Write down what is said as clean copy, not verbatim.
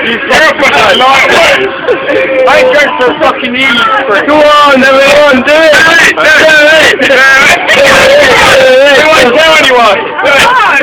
He's terrified. I drank for fucking years. Go on, everyone, do it! Do it! Do it! Do it! Do it! Do it! Do it! Do it! Do it! Do it! Do it! Do it!